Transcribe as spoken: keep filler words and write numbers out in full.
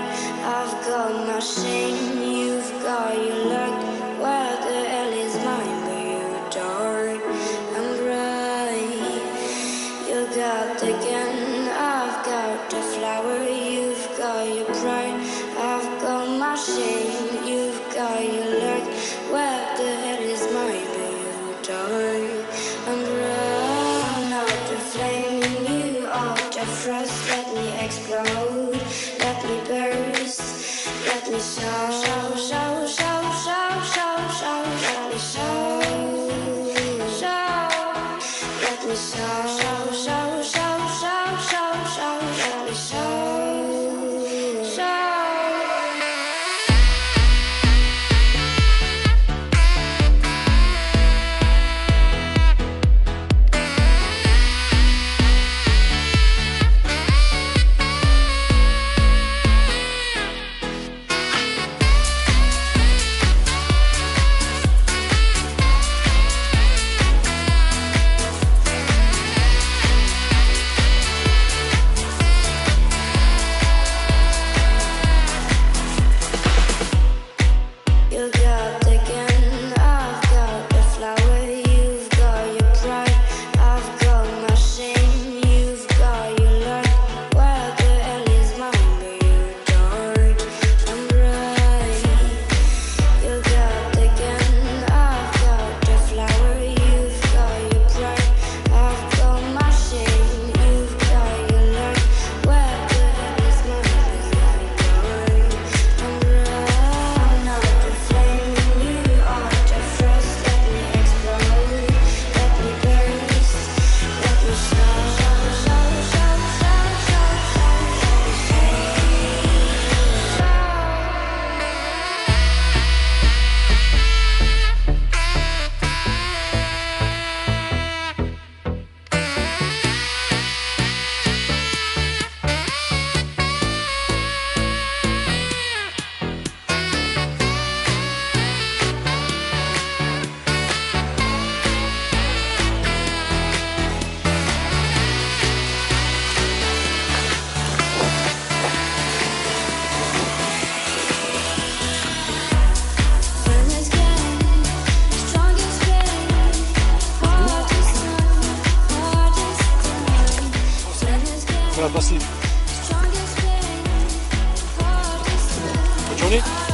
I've got my shame, you've got your luck. Where the hell is mine? But you're dark and bright. You got the gun, I've got the flower. You've got your pride, I've got my shame. You've got your luck. Where the hell is mine? But you're dark and bright. I'm not the flame, you are the frost. Let me explode, let me burst, let me show, show, show, show, show, show, show, let me show, show, let me show, show, show, show, show, show, show, let me show, show. You got the gun, I've got the flower. You've got your pride, I've got my shame. You've got your luck. Where the hell is mine? But you're dark and bright. You got the gun, I've got the flower. You've got your pride, I've got my shame. You've got your luck. Where the hell is mine? But you're dark and bright. I'm not the flame, you are the frost. Let me explode, let me burst, let me show, show, show, show, show, show, Strongest pain, hardest time, hardest time. Strongest Voilà, merci. strongest pain, hardest time. Bonne journée.